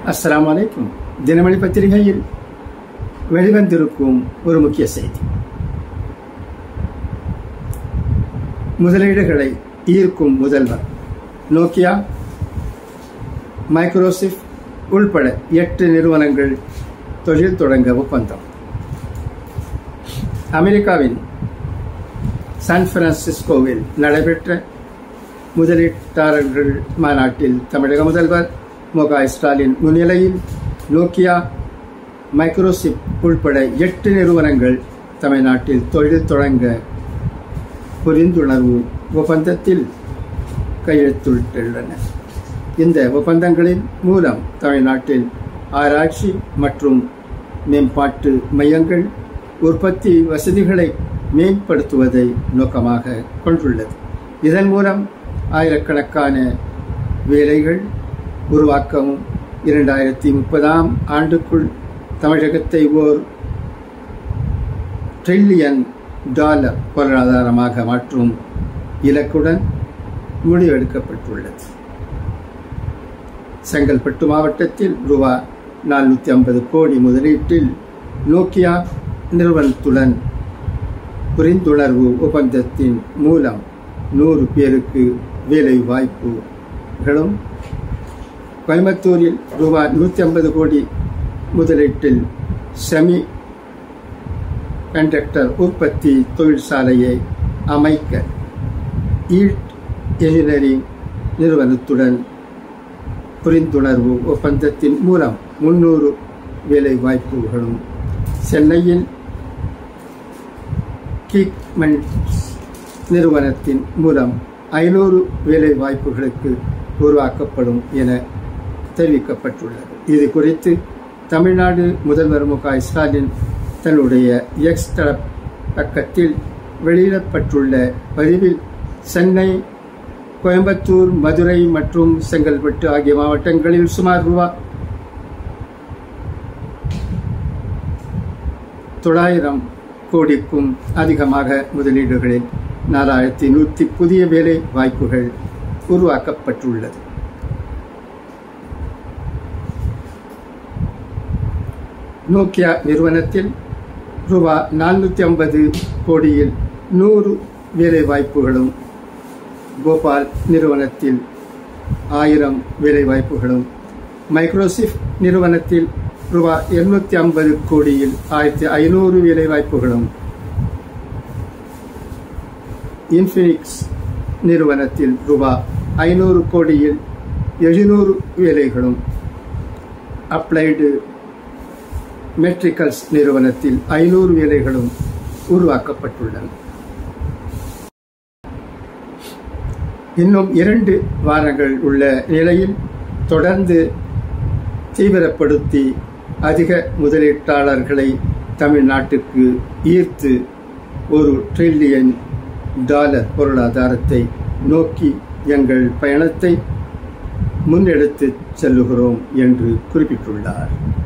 அஸ்ஸலாமு அலைக்கும். தினமணி பத்திரிகையில் வெளிவந்திருக்கும் ஒரு முக்கிய செய்தி. முதலீடுகளை ஈர்க்கும் முதல்வர். நோக்கியா, மைக்ரோசாஃப்ட் உள்பட 8 நிறுவனங்கள் தொழில் தொடங்க ஒப்பந்தம். அமெரிக்காவின் சான் பிரான்சிஸ்கோவில் நடைபெற்ற முதலீட்டாளர்கள் மாநாட்டில் தமிழக முதல்வர் மு க ஸ்டாலின் முன்னிலையில் நோக்கியா, மைக்ரோசாஃப்ட் உள்பட 8 நிறுவனங்கள் தமிழ்நாட்டில் தொழில் தொடங்க புரிந்துணர்வு ஒப்பந்தத்தில் கையெழுத்திட்டுள்ளன. இந்த ஒப்பந்தங்களின் மூலம் தமிழ்நாட்டில் ஆராய்ச்சி மற்றும் மேம்பாட்டு மையங்கள் உற்பத்தி வசதிகளை மேம்படுத்துவதை நோக்கமாக கொண்டுள்ளது. இதன் மூலம் ஆயிரக்கணக்கான வேலைகள் உருவாக்கவும் 2030ஆம் ஆண்டுக்குள் தமிழகத்தை $1 டிரில்லியன் பொருளாதாரமாக மாற்றும் இலக்குடன் முடிவெடுக்கப்பட்டுள்ளது. செங்கல்பட்டு மாவட்டத்தில் ₹450 கோடி முதலீட்டில் நோக்கியா நிறுவனத்துடன் புரிந்துணர்வு ஒப்பந்தத்தின் மூலம் 100 பேருக்கு வேலை வாய்ப்புகளும், கோயம்புத்தூரில் ₹150 கோடி முதலீட்டில் செமி கண்டக்டர் உற்பத்தி தொழிற்சாலையை அமைக்க ஈல்ட் என்ஜினியரிங் நிறுவனத்துடன் புரிந்துணர்வு ஒப்பந்தத்தின் மூலம் 300 வேலை வாய்ப்புகளும், சென்னையில் கீக்மென்ட்ஸ் நிறுவனத்தின் மூலம் 500 வேலை வாய்ப்புகளுக்கு உருவாக்கப்படும் என தெரிவிக்கப்பட்டுள்ளது. இது குறித்து தமிழ்நாடு முதல்வர் மு க ஸ்டாலின் தன்னுடைய எக்ஸ் பக்கத்தில் வெளியிடப்பட்டுள்ள பதிவில் சென்னை, கோயம்புத்தூர், மதுரை மற்றும் செங்கல்பட்டு ஆகிய மாவட்டங்களில் சுமார் ₹900 கோடிக்கும் அதிகமாக முதலீடுகளில் 4100 புதிய வேலை வாய்ப்புகள் உருவாக்கப்பட்டுள்ளது. நோக்கியா நிறுவனத்தில் ₹450 கோடியில் 100 வேலை வாய்ப்புகளும், போபால் நிறுவனத்தில் 1000 வேலை வாய்ப்புகளும், மைக்ரோசாஃப்ட் நிறுவனத்தில் ₹250 கோடியில் 1500 வேலை வாய்ப்புகளும், இன்ஃபினிக்ஸ் நிறுவனத்தில் ₹500 கோடியில் 700 வேலைகளும், அப்ளைடு மெட்ரிக்கல்ஸ் நிறுவனத்தில் 500 வேலைகளும் உருவாக்கப்பட்டுள்ளன. இன்னும் 2 வாரங்கள் உள்ள நிலையில் தொடர்ந்து தீவிரப்படுத்தி அதிக முதலீட்டாளர்களை தமிழ்நாட்டுக்கு ஈர்த்து $1 டிரில்லியன் பொருளாதாரத்தை நோக்கி எங்கள் பயணத்தை முன்னெடுத்து செல்லுகிறோம் என்று குறிப்பிட்டுள்ளார்.